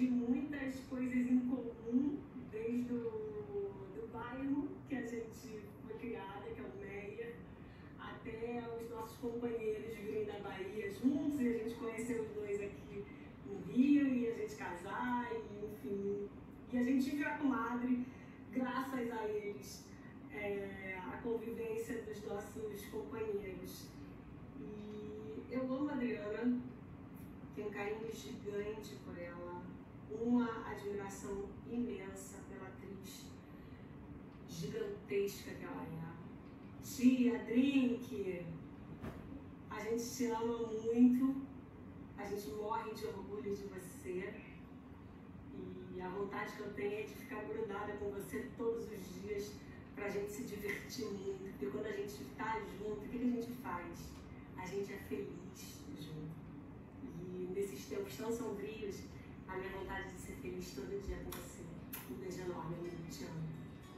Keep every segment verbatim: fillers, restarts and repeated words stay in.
de muitas coisas em comum, desde o do bairro que a gente foi criada, que é o Meia, até os nossos companheiros de virem da Bahia juntos, e a gente conheceu os dois aqui no Rio, e a gente casar, e enfim, e a gente virar comadre, graças a eles, é, a convivência dos nossos companheiros. E eu amo a Adriana, tenho um carinho gigante por ela, uma admiração imensa pela atriz gigantesca que ela é. Tia, Drink, a gente te ama muito, a gente morre de orgulho de você, e a vontade que eu tenho é de ficar grudada com você todos os dias, pra gente se divertir muito, porque quando a gente está junto, o que a gente faz? A gente é feliz junto. E nesses tempos tão sombrios, a minha vontade de ser feliz todo dia com você. Um beijo enorme, amigo, te amo.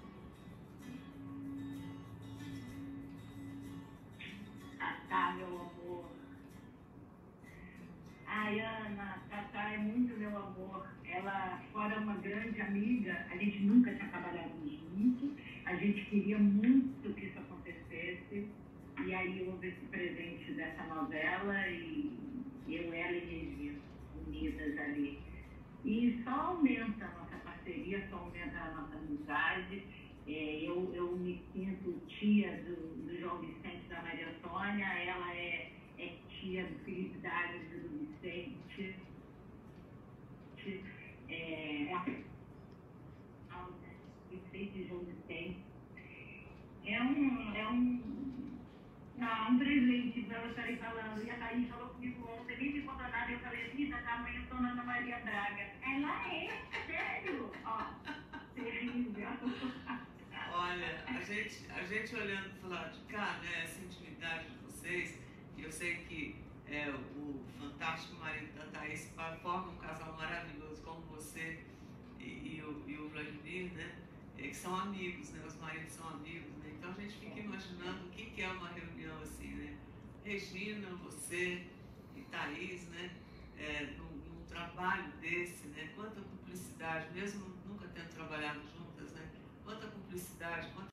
Tatá, meu amor. Ai, Ana, Tatá é muito meu amor. Ela, fora uma grande amiga, a gente nunca tinha trabalhado junto, a gente queria muito que isso acontecesse, e aí houve esse presente dessa novela, e eu, ela e Regina, unidas ali. E só aumenta a nossa parceria, só aumenta a nossa amizade. É, eu, eu me sinto tia do, do João Vicente, da Maria Antônia, ela é, é tia do Felipe Dávila e do Vicente. É, Vicente e João Vicente. É um, é um, não, um presente para ela estarem falando. E a Thaís falou comigo ontem, nem me conta nada. Eu falei, Rita, tá, amanhã eu tô na Ana Maria Braga. Ela é, sério? Ó, terrível. Olha, a gente, a gente olhando pro lado de cá, né, essa intimidade de vocês, e eu sei que é, o fantástico marido da Thaís forma um casal maravilhoso como você e, e, o, e o Vladimir, né, é, que são amigos, né, os maridos são amigos, né, então a gente fica imaginando o que, que é uma reunião assim, né, Regina, você e Thaís, né, é, num, num trabalho desse, né, quanta cumplicidade, mesmo nunca tendo trabalhado juntas, né, quanta cumplicidade, quanta